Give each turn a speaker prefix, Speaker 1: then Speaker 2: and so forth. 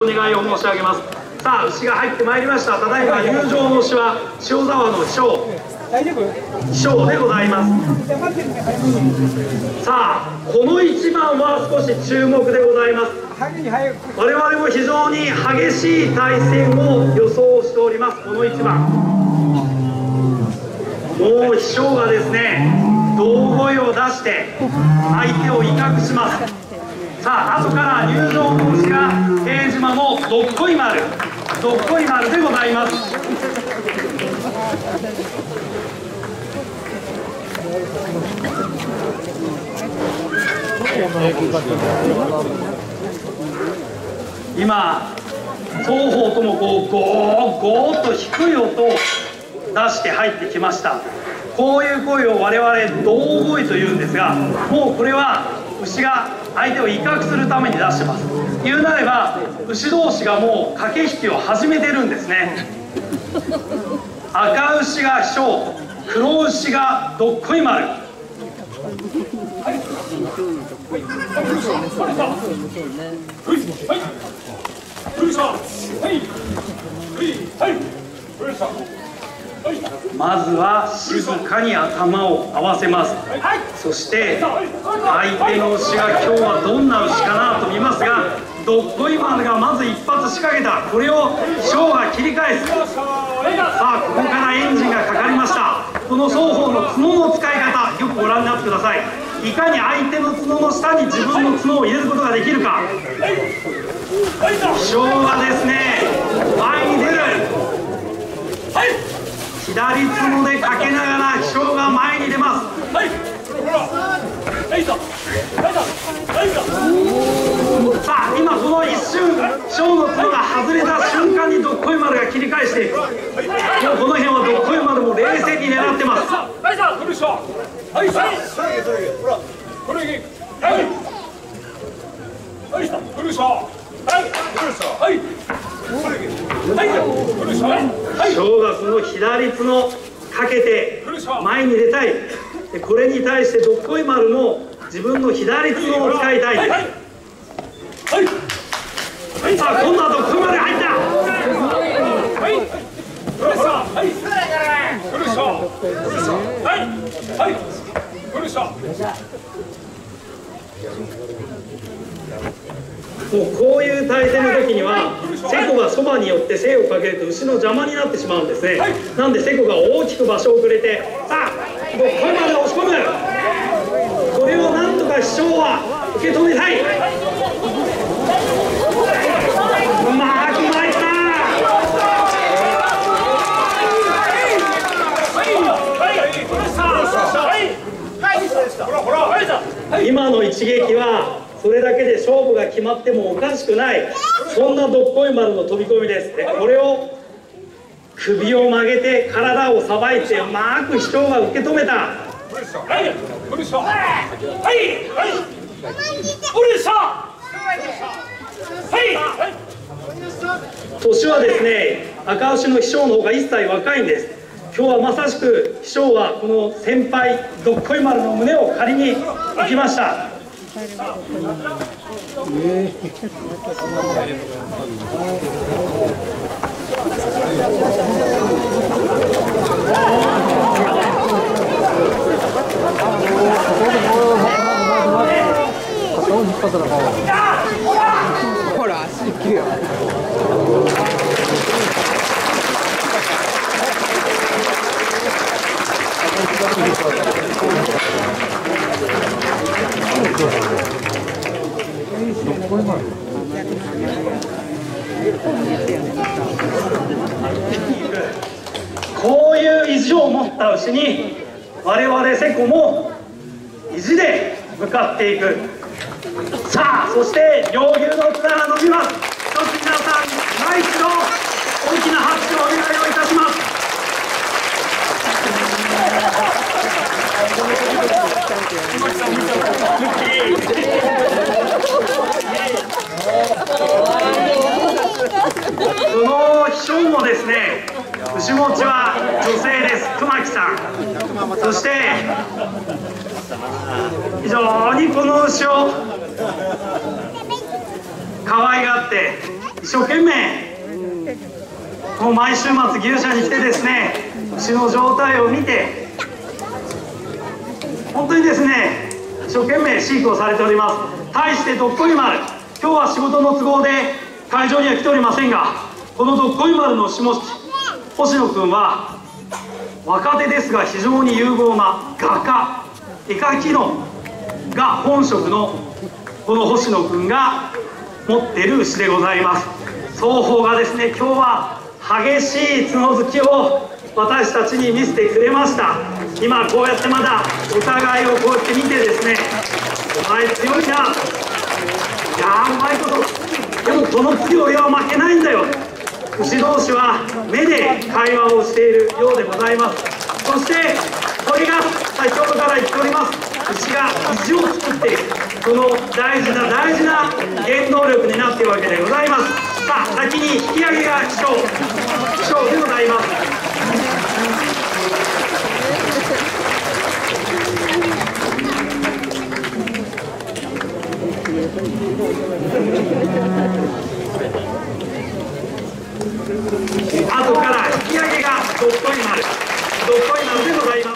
Speaker 1: お願いを申し上げます。さあ、牛が入ってまいりました。ただいま入場の牛は塩沢の秘書でございます。さあ、この一番は少し注目でございます。我々も非常に激しい対戦を予想しております。この一番、もう秘書がですね、胴声を出して相手を威嚇します。さあ、後から入場の牛が平島のどっこい丸でございます。今双方ともこうゴーッと低い音を出して入ってきました。こういう声を我々胴声というんですが、もうこれは牛が相手を威嚇するために出してます。言うなれば牛同士がもう駆け引きを始めてるんですね。赤牛が秘書、黒牛がどっこい丸。まずは静かに頭を合わせます。そして相手の牛が今日はどんな牛かなと見ますが、どっこい丸がまず一発仕掛けた。これをショーが切り返す。さあ、ここからエンジンがかかりました。この双方の角の使い方、よくご覧になってください。いかに相手の角の下に自分の角を入れることができるか。ショーがですね、前に出る。左角でかけながら秘書が前に出ます。さあ、今この一瞬秘書の角が外れた瞬間にどっこい丸が切り返していく。もうこの辺はどっこい丸も冷静に狙ってます。小学の左角かけて前に出たい。これに対してどっこい丸も自分の左角を使いたい。さあ、今度はどっこい丸入った。もうこういう体勢の時にはセコがそばに寄って精をかけると牛の邪魔になってしまうんですね。なんでセコが大きく場所をくれて、さあどっこいまで押し込む。これをなんとか師匠は受け止めたい。うまく参った。今の一撃はそれだけで勝負が決まってもおかしくない、そんなどっこい丸の飛び込みです。でこれを首を曲げて体をさばいてうまく秘書が受け止めた。年はですね、赤牛の秘書の方が1歳若いんです。今日はまさしく秘書はこの先輩どっこい丸の胸を借りに行きました。
Speaker 2: ほら足切るよ。
Speaker 1: こういう意地を持った牛に我々セコも意地で向かっていく。さあ、そして両牛の綱が伸びます。一つ皆さん今一度大きな拍手をお願いをいたします。この秘書もですね、牛持ちは女性です。熊木さん。そして非常にこの牛を可愛がって一生懸命もう毎週末牛舎に来てですね、牛の状態を見て本当にですね一生懸命飼育をされております。対してどっこい丸、今日は仕事の都合で会場には来ておりませんが、このどっこい丸の下地星野君は若手ですが非常に有望な画家、絵描きのが本職のこの星野君が持っている牛でございます。双方がですね今日は激しい角突きを私たちに見せてくれました。今こうやってまだお互いをこうやって見てですね、お前強いな、いやうまいこと、でもこの次俺は負けないんだよ、牛同士は目で会話をしているようでございます。そしてこれが先ほどから言っております牛が意地を作っている、その大事な大事な原動力になっているわけでございます。さあ先に引き上げが勝負でございます。後から引き上げがどっこい丸でございます。